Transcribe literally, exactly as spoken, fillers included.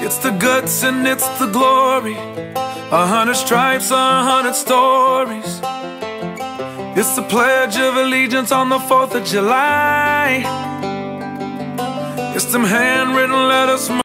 It's the guts and it's the glory. A hundred stripes, a hundred stories. It's the Pledge of Allegiance on the fourth of July. It's them handwritten letters from